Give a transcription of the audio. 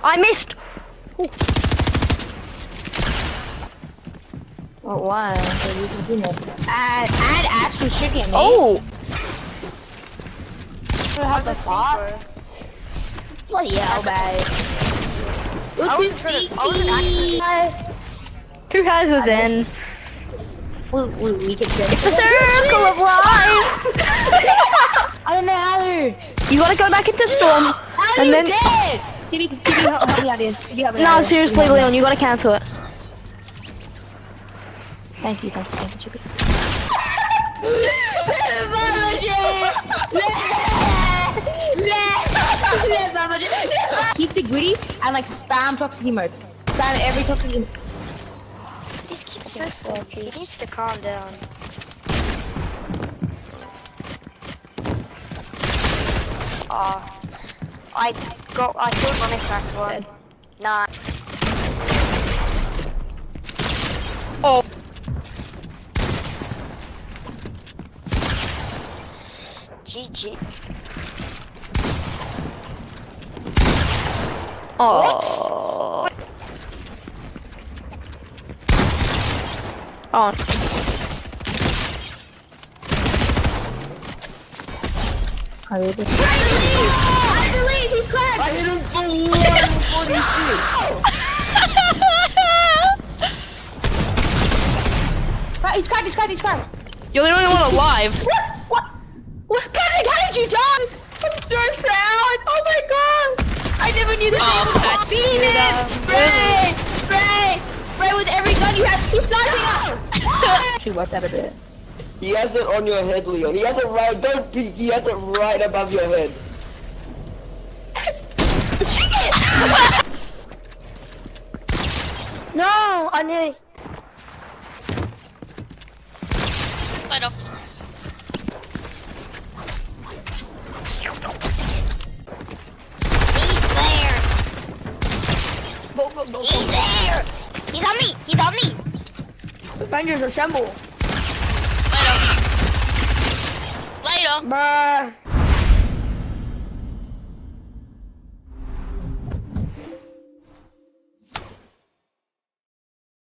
I missed. Ooh. Oh, why? I'd ask you should get me. Oh! Have the spot. Bloody hell, man. Who has us in? We can get It's the circle of life! I don't know how to. You gotta go back into storm. How and you then dead? Chibi, help me out here. No, seriously, Leon, you gotta cancel it. Thank you, Chibi. Keep the gritty and like spam toxic emotes. Spam every toxic emote. This kid's so sloppy. He needs to calm down. I killed one and cracked one. Nah. Oh. GG. Oh. What? Oh. I believe he's cracked. I hit him for 146. He's cracked. You're the only one alive. What? Patrick, how did you die? I'm so proud. Oh my god. I never knew this. Spray with every gun you have. He's sniping us. She worked out a bit. He has it on your head, Leon. He has it right. Don't peek. He has it right above your head. No, I knew. Later. He's there. He's there. He's on me. Defenders assemble. Later. Bruh.